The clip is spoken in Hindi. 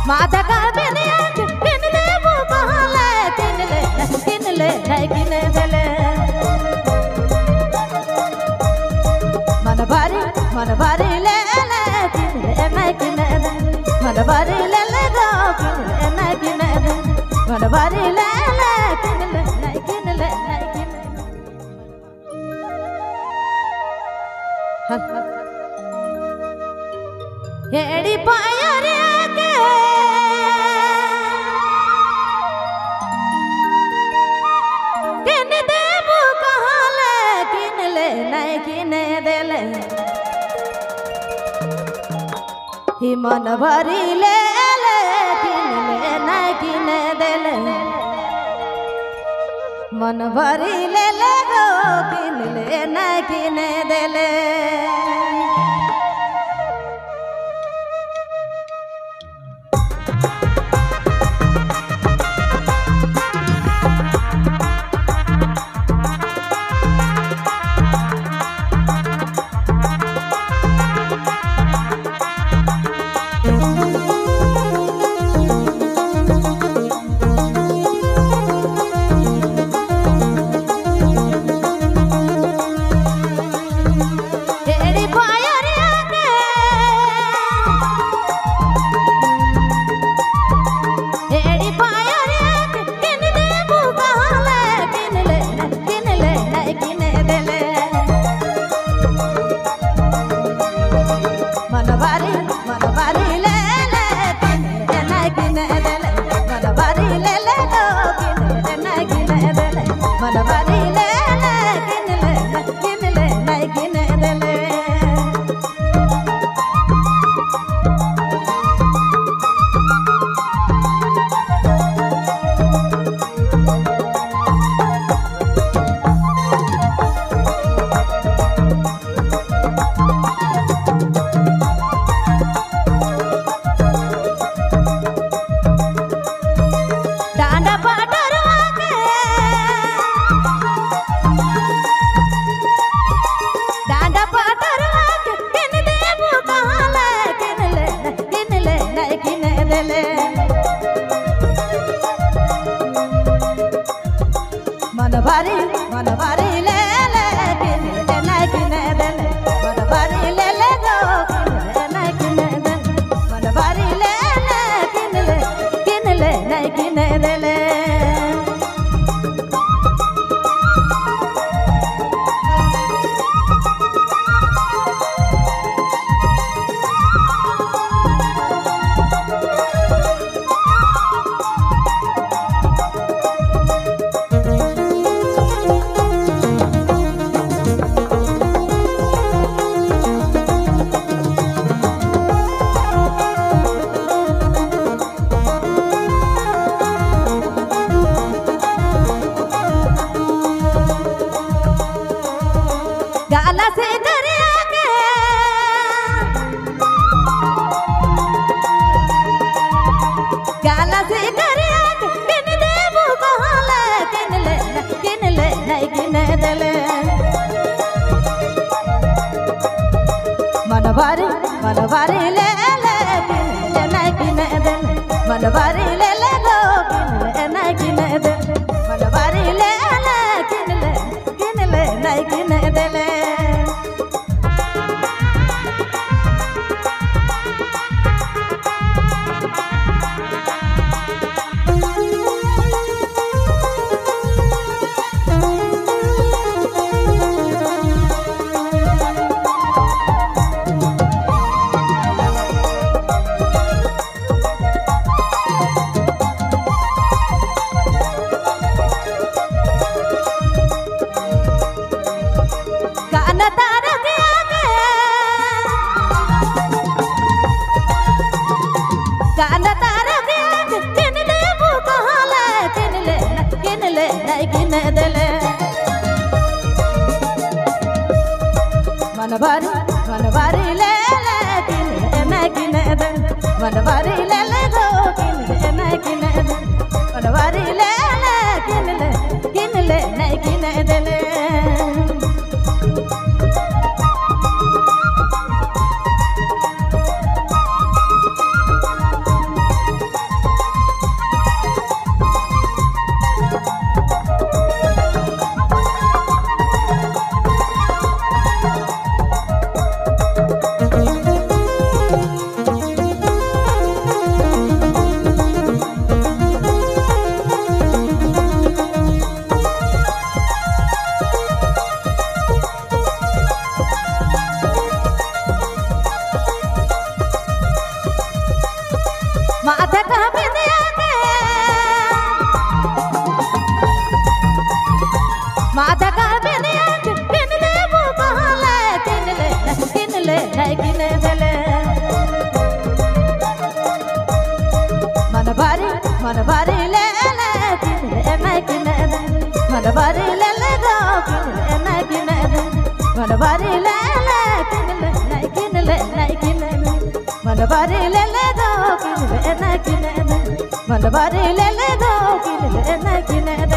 माता का बिनिया किनले वो कहले किनले नहीं किने देले मन भारी ले किनले नहीं किने दे मन भारी ले गो किनले नहीं किने दे मन भारी ले किनले नहीं किने हेड़ी पाया रे के किन देबू कहले किनले नहीं किने देले ही मन भरी ले किनले नहीं किने देले मन भरी ले गो किनले नहीं किने देले मन भारी ले किनले नहीं किने देले मन भारी ले गो किनले नहीं किने देले मन भारी ले किनले नहीं किने देले गाला से दरिया के गाला से दरिया के किन देबू कहले किनले नहीं किने देले मन भारी ले किनले नहीं किने देले मन भारी ले गो किनले नहीं किने देले मन भारी ले किनले नहीं किने देले मन भारी ले किनले नहीं किने दे मन भारी ले गो किनले नहीं किने दे मन भारी ले किनले नहीं किने देले माथे का बिंदिया के माथे का बिंदिया के किन ले वो कहले किन ले नहीं किन भेले मन भारी ले किन ले नहीं किन मन भारी ले गो किन ले नहीं किन मन भारी ले किन ले नहीं किन मन भारी ले गो किन ले नहीं किन मन भारी ले गो किन ले नहीं किन